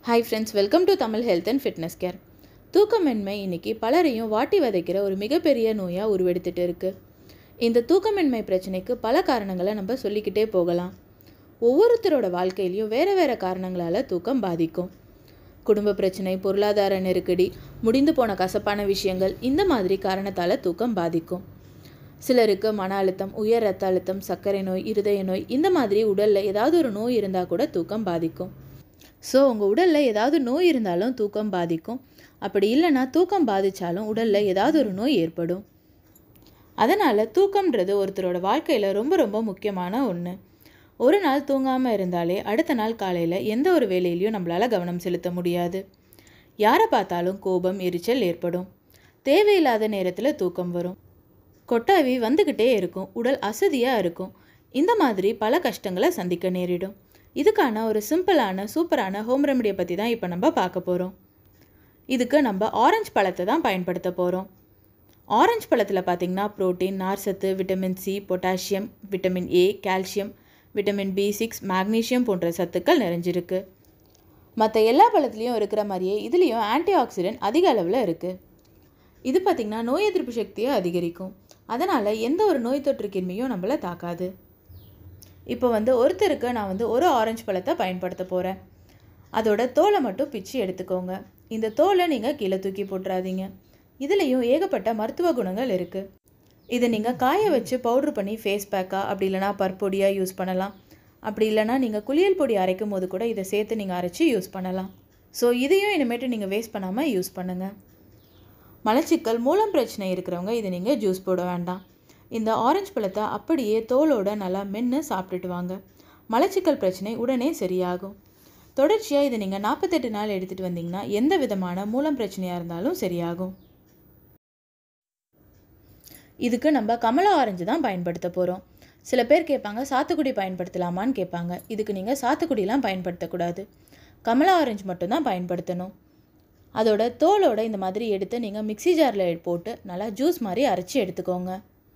Hi friends, welcome to Tamil Health and Fitness Care. தூக்கமின்மை இன்னைக்கு பலரையும் வாட்டி வதைக்கிற ஒரு மிகப்பெரிய நோயா உருவெடுத்துட்டு இருக்கு. இந்த தூக்கமின்மை பிரச்சனைக்கு பல காரணங்களை நம்ம சொல்லிக்கிட்டே போகலாம். ஒவ்வொருத்தரோட வாழ்க்கையிலையும் வேற வேற காரணங்களால தூக்கம் பாதிக்கும். குடும்ப பிரச்சனை, பொருளாதார நெருக்கடி, முடிந்து போன கசப்பான விஷயங்கள், இந்த மாதிரி காரணத்தால தூக்கம் பாதிக்கும். சிலருக்கு மன அழுத்தம், உயர் ரத்த அழுத்தம், சர்க்கரை நோய், இருதய நோய், இந்த மாதிரி உடல்ல ஏதாவது ஒரு நோய் இருந்தால் கூட தூக்கம் பாதிக்கும். ஸோ உங்கள் உடலில் ஏதாவது நோய் இருந்தாலும் தூக்கம் பாதிக்கும். அப்படி இல்லைன்னா தூக்கம் பாதித்தாலும் உடலில் ஏதாவது ஒரு நோய் ஏற்படும். அதனால் தூக்கம்ன்றது ஒருத்தரோட வாழ்க்கையில் ரொம்ப ரொம்ப முக்கியமான ஒன்று. ஒரு நாள் தூங்காமல் இருந்தாலே அடுத்த நாள் காலையில் எந்த ஒரு வேலையிலையும் நம்மளால் கவனம் செலுத்த முடியாது. யாரை பார்த்தாலும் கோபம், எரிச்சல் ஏற்படும். தேவையில்லாத நேரத்தில் தூக்கம் வரும். கொட்டாவி வந்துக்கிட்டே இருக்கும். உடல் அசதியாக இருக்கும். இந்த மாதிரி பல கஷ்டங்களை சந்திக்க நேரிடும். இதுக்கான ஒரு சிம்பிளான சூப்பரான ஹோம் ரெமடியை பற்றி தான் இப்போ நம்ம பார்க்க போகிறோம். இதுக்கு நம்ம ஆரஞ்சு பழத்தை தான் பயன்படுத்த போகிறோம். ஆரஞ்சு பழத்தில் பார்த்திங்கன்னா புரோட்டீன், நார்சத்து, vitamin C, potassium, vitamin A, calcium, vitamin B6, magnesium போன்ற சத்துக்கள் நிறைஞ்சிருக்கு. மற்ற எல்லா பழத்துலேயும் இருக்கிற மாதிரியே இதுலேயும் ஆன்டி ஆக்சிடென்ட் அதிக அளவில் இருக்குது. இது பார்த்திங்கன்னா நோய் எதிர்ப்பு சக்தியை அதிகரிக்கும். அதனால் எந்த ஒரு நோய் தொற்று கிருமியும் நம்மளை தாக்காது. இப்போ ஒருத்தருக்கு நான் ஒரு ஆரஞ்சு பழத்தை பயன்படுத்த போகிறேன். அதோட தோலை மட்டும் பிச்சு எடுத்துக்கோங்க. இந்த தோலை நீங்கள் கீழே தூக்கி போட்டுறாதீங்க. இதுலேயும் ஏகப்பட்ட மருத்துவ குணங்கள் இருக்குது. இதை நீங்கள் காய வச்சு பவுட்ரு பண்ணி ஃபேஸ் பேக்காக, அப்படி இல்லைனா பற்பொடியாக யூஸ் பண்ணலாம். அப்படி இல்லைனா நீங்கள் குளியல் பொடி அரைக்கும் போது கூட இதை சேர்த்து நீங்கள் அரைச்சி யூஸ் பண்ணலாம். ஸோ இதையும் இனிமேட்டு நீங்கள் வேஸ்ட் பண்ணாமல் யூஸ் பண்ணுங்கள். மலச்சிக்கல், மூலம் பிரச்சனை இருக்கிறவங்க இதை நீங்கள் ஜூஸ் போட வேண்டாம். இந்த ஆரஞ்சு பழத்தை அப்படியே தோலோடு நல்லா மென்று சாப்பிட்டுட்டு வாங்க. மலச்சிக்கல் பிரச்சனை உடனே சரியாகும். தொடர்ச்சியாக இதை நீங்கள் 48 நாள் எடுத்துகிட்டு வந்தீங்கன்னா எந்த விதமான மூலம் பிரச்சனையாக இருந்தாலும் சரியாகும். இதுக்கு நம்ம கமலா ஆரஞ்சு தான் பயன்படுத்த போகிறோம். சில பேர் கேட்பாங்க, சாத்துக்குடி பயன்படுத்தலாமான்னு கேட்பாங்க. இதுக்கு நீங்கள் சாத்துக்குடிலாம் பயன்படுத்தக்கூடாது. கமலா ஆரஞ்சு மட்டும்தான் பயன்படுத்தணும். அதோட தோலோடு இந்த மாதிரி எடுத்து நீங்கள் மிக்ஸி ஜாரில் போட்டு நல்லா ஜூஸ் மாதிரி அரைச்சி எடுத்துக்கோங்க.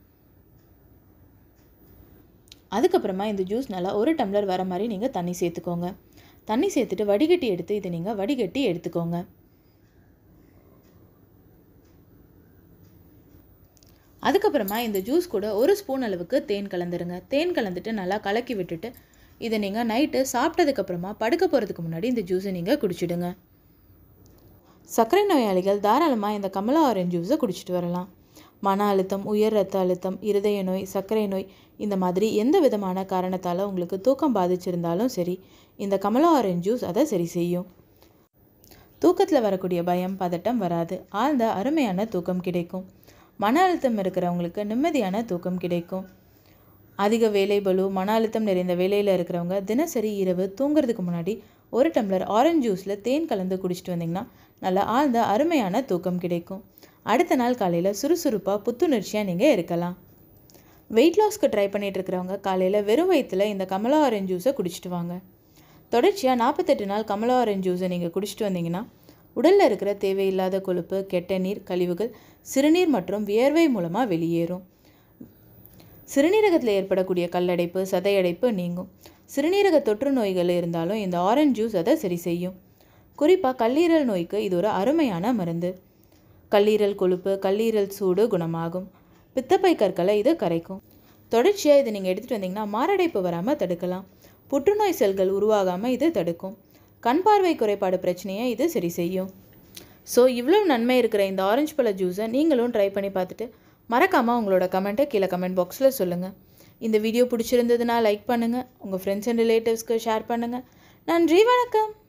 அதுக்கப்புறமா இந்த ஜூஸ் நல்லா 1 டம்ளர் வர மாதிரி நீங்கள் தண்ணி சேர்த்துக்கோங்க. தண்ணி சேர்த்துட்டு வடிகட்டி எடுத்து இதை நீங்கள் வடிகட்டி எடுத்துக்கோங்க. அதுக்கப்புறமா இந்த ஜூஸ் கூட 1 ஸ்பூன் அளவுக்கு தேன் கலந்துருங்க. தேன் கலந்துட்டு நல்லா கலக்கி விட்டுட்டு இதை நீங்கள் நைட்டு சாப்பிட்டதுக்கப்புறமா படுக்க போகிறதுக்கு முன்னாடி இந்த ஜூஸை நீங்கள் குடிச்சிடுங்க. சர்க்கரை நோயாளிகள் தாராளமாக இந்த கமலா ஆரஞ்சு ஜூஸை குடிச்சிட்டு வரலாம். மன அழுத்தம், உயர் ரத்த அழுத்தம், இருதய நோய், சர்க்கரை நோய், இந்த மாதிரி எந்த விதமான காரணத்தால் உங்களுக்கு தூக்கம் பாதிச்சிருந்தாலும் சரி, இந்த கமலா ஆரஞ்சு ஜூஸ் அதை சரி செய்யும். தூக்கத்தில் வரக்கூடிய பயம், பதட்டம் வராது. ஆழ்ந்த அருமையான தூக்கம் கிடைக்கும். மன அழுத்தம் இருக்கிறவங்களுக்கு நிம்மதியான தூக்கம் கிடைக்கும். அதிக வேலை பளு, மன அழுத்தம் நிறைந்த வேலையில் இருக்கிறவங்க தினசரி இரவு தூங்குறதுக்கு முன்னாடி 1 டம்ளர் ஆரஞ்சு ஜூஸில் தேன் கலந்து குடிச்சிட்டு வந்தீங்கன்னா நல்லா ஆழ்ந்த அருமையான தூக்கம் கிடைக்கும். அடுத்த நாள் காலையில் சுறுசுறுப்பாக புத்துணர்ச்சியாக நீங்கள் இருக்கலாம். வெயிட் லாஸ்க்கு ட்ரை பண்ணிகிட்டு இருக்கிறவங்க காலையில் வெறும் வயிற்றில் இந்த கமலா ஆரஞ்சு ஜூஸை குடிச்சிட்டு வாங்க. தொடர்ச்சியாக 48 நாள் கமலா ஆரஞ்சு ஜூஸை நீங்கள் குடிச்சிட்டு வந்தீங்கன்னா உடலில் இருக்கிற தேவையில்லாத கொழுப்பு, கெட்ட நீர், கழிவுகள் சிறுநீர் மற்றும் வியர்வை மூலமாக வெளியேறும். சிறுநீரகத்தில் ஏற்படக்கூடிய கல்லடைப்பு, சதையடைப்பு நீங்கும். சிறுநீரக தொற்று நோய்கள் இருந்தாலும் இந்த ஆரஞ்சு ஜூஸ் அதை சரி செய்யும். குறிப்பாக கல்லீரல் நோய்க்கு இது ஒரு அருமையான மருந்து. கல்லீரல் கொழுப்பு, கல்லீரல் சூடு குணமாகும். பித்தப்பை கற்களை இது கரைக்கும். தொடர்ச்சியாக இதை நீங்கள் எடுத்துகிட்டு வந்தீங்கன்னா மாரடைப்பு வராமல் தடுக்கலாம். புற்றுநோய் செல்கள் உருவாகாமல் இது தடுக்கும். கண் பார்வை குறைபாடு பிரச்சனையை இது சரி செய்யும். ஸோ இவ்வளோ நன்மை இருக்கிற இந்த ஆரஞ்சு பழ ஜூஸை நீங்களும் ட்ரை பண்ணி பார்த்துட்டு மறக்காமல் உங்களோட கமெண்ட்டை கீழே கமெண்ட் பாக்ஸில் சொல்லுங்கள். இந்த வீடியோ பிடிச்சிருந்ததுன்னா லைக் பண்ணுங்கள். உங்கள் ஃப்ரெண்ட்ஸ் அண்ட் ரிலேட்டிவ்ஸ்க்கு ஷேர் பண்ணுங்கள். நன்றி, வணக்கம்.